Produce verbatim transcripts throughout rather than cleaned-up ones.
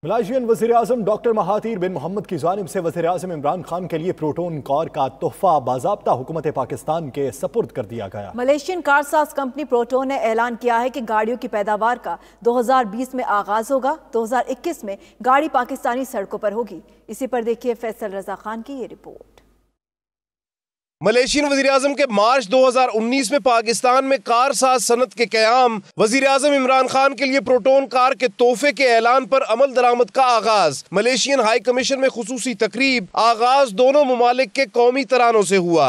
Malaysian وزیراعظم doctor Mahathir بن محمد کی جانب سے وزیراعظم عمران خان کے لیے پروٹون کار کا تحفہ باضابطہ حکومت پاکستان کے سپرد کر دیا گیا۔ ملیشین کار ساز کمپنی پروٹون نے اعلان کیا ہے کہ گاڑیوں کی پیداوار کا دو ہزار بیس میں آغاز ہوگا۔ دو ہزار اکیس میں گاڑی پاکستانی سڑکوں پر ہوگی۔ اسی پر دیکھیے فیصل رضا خان کی یہ رپورٹ۔ ملیشین وزیراعظم کے مارچ دو ہزار انیس میں پاکستان میں کار ساز صنعت کے قیام، وزیراعظم عمران خان کے لیے پروٹون کار کے تحفے کے اعلان پر عمل درآمد کا آغاز، ملیشین ہائی کمیشن میں خصوصی تقریب، آغاز دونوں ممالک کے قومی ترانوں سے ہوا۔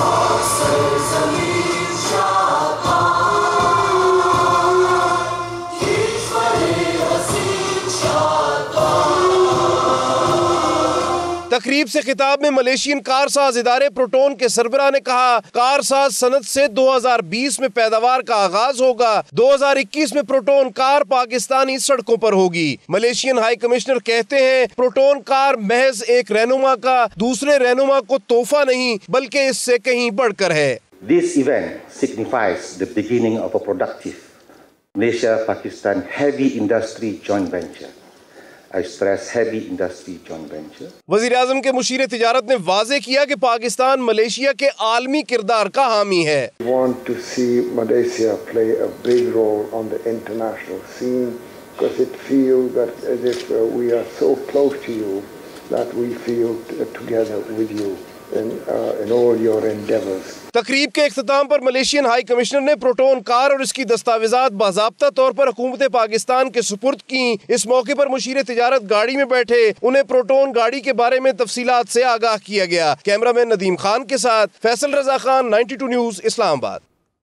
تقریب سے خطاب میں ملیشین کار ساز ادارے پروٹون کے سربراہ نے کہا، کار ساز صنعت سے دو ہزار بیس میں پیداوار کا آغاز ہوگا۔ دو ہزار اکیس میں پروٹون کار پاکستانی سڑکوں پر ہوگی۔ ملیشین ہائی کمشنر کہتے ہیں، پروٹون کار محض ایک رہنما کا دوسرے رہنما کو تحفہ نہیں بلکہ اس سے کہیں بڑھ کر ہے۔ This event signifies the beginning of a productive Malaysia-Pakistan heavy industry joint venture. I stress heavy industry joint venture. وزیر اعظم کے مشیر تجارت نے واضح کیا کہ پاکستان ملیشیا کے عالمی کردار کا حامی ہے۔ We want to see Malaysia play a big role on the international scene because it feels that as if uh, we are so close to you that we feel t- together with you in, uh, in all your endeavors. تقریب کے اختتام پر Malaysian high commissioner نے Proton car اور اس کی دستاویزات باضابطہ طور پر حکومت پاکستان کے سپرد کی۔ اس موقع پر مشیر تجارت گاڑی میں بیٹھے، انہیں پروٹون گاڑی کے بارے میں تفصیلات سے آگاہ کیا گیا۔ کیمرہ مین ندیم خان کے ساتھ Faisal Raza Khan, ninety two news اسلام آباد۔